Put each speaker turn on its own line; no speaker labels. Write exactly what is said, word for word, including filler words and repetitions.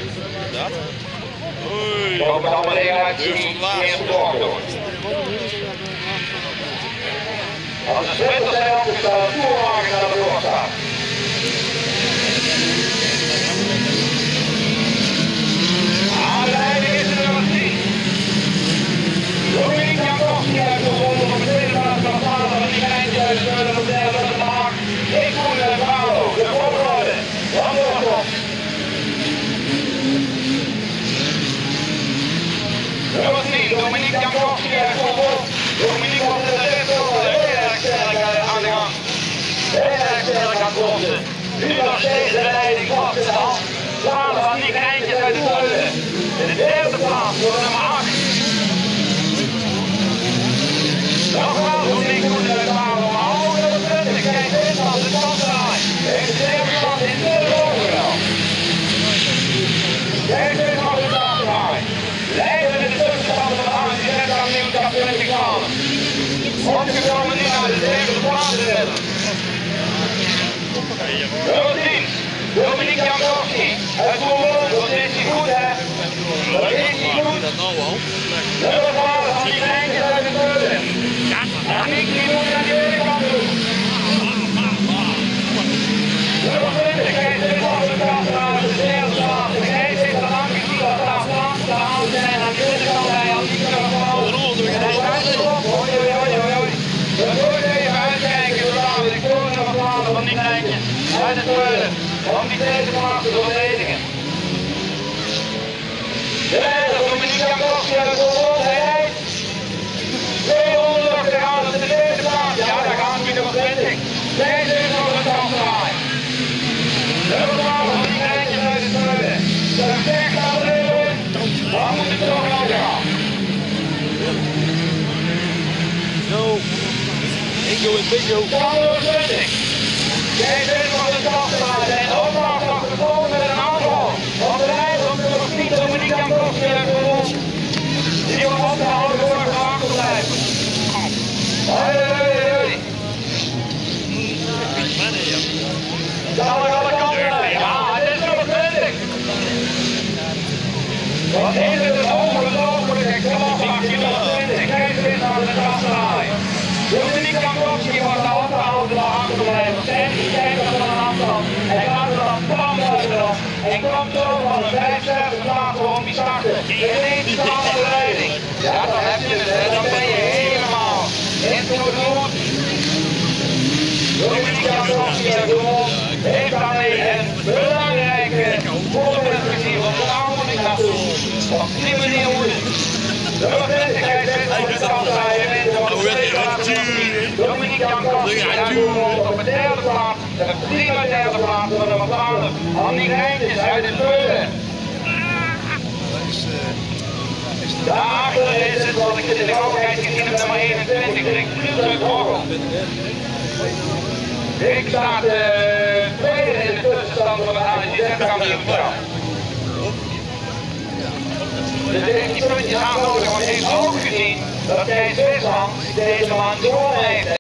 Dat? Oei.
Zo met allemaal eenheid die
Durf van
eerst doordoen. Als de sprinters zijn opgesteld, toerwagen naar de doorstaat. Aan de leiding is de nummer tien. Dominique Jankowski uit de ronde op de tweede plaats van het vader van die eindje uit de tweede van de derde van de maak. Ik voel de Bravo, de volgorde. Dan doorkomt. Nummer tien, Dominique Jankowski uit de ronde. Dominique komt in de rechtsorde, heel erg sterk aan de gang. Heel erg sterk aan het lossen. Nu nog steeds de leiding vast in de hand. Vader van die eindjes uit de tweede. In de derde plaats voor nummer acht. Nogmaals, Dominique moet in de Bravo, maar ook nummer twintig. Kijk, dit is als de standaard. In de derde plaats in de overwel. Kijk, dit is als de standaard. Leiden in de tussenstand van de aan die net aan nieuw top twintig graden. Opgekomen nu naar de derde plaats redden. Nummer tien, Dominique Jankowski. Het vermoeden, dat is hij goed hè. Dat is hij goed. Nummer twaalf van die kleintjes uit de tweede. En ik die moet aan die ene kant doen. Nummer twintig, hij zit op de kant naar de derde plaats. En hij zit er lang gezien dat daar plaats te halen zijn. Aan de ene kant hij al niet kunnen vallen. Hij gaat erop, hoi hoi hoi hoi. We moeten even uitkijken, we gaan de koning nog laten van die kleintjes. Uit de tweede, om die tweede plaats te verdedigen. De leider Dominique Jankowski uit de ronde, hij rijdt. tweehonderd nog te gaan op de tweede plaats. Ja, daar gaat hij nummer twintig. Deze is nog een kantdraai. Nummer twaalf van die kleintjes uit de tweede. De weg gaat er even in. Dan moet het toch wel gaan.
Zo. Bingo is bingo.
nummer twintig. Kijk, dit was de kantdraai. En opmaat nog gevolgd met een aanval. Op de leider op nummer tien, Dominique Jankowski uit de ronde. Die wordt opgehouden door de achterblijven. Hoi, hoi, hoi. Zal er alle kanten uit? Ja, het is nummer twintig. Wat is het een ongelooflijke knalvak in nummer twintig. Kijk eens aan de kantdraai. Dominique Jankowski wordt al opgehouden door de achterblijvers. En die kijkt op een afstand. Hij gaat er dan bam bovenop. En komt zo van de vijf zesde plaats waarom hij starten. Ineens staat de leiding. Ja, dan heb je het. Dan ben je helemaal into the mood. Dominique Jankowski heeft daarmee een belangrijke voorbeeld gezien van de aanvulling naartoe. Op die manier moet het. De bevestigheid zit op de kantdraai en in de tweede plaats. Dominique Jankowski uitgevoerd op de derde plaats. Een prima derde plaats voor nummer twaalf. Van die rijntjes uit de tweede. Daarachter is het wat ik in de hoogheid gezien heb, nummer eenentwintig. Ik druk Horrel. Ik sta de tweede in de tussenstand van de A N Z kampioenschap. De dertien puntjes aannodig, want heeft ook gezien dat Kees Wisman deze man gewonnen heeft.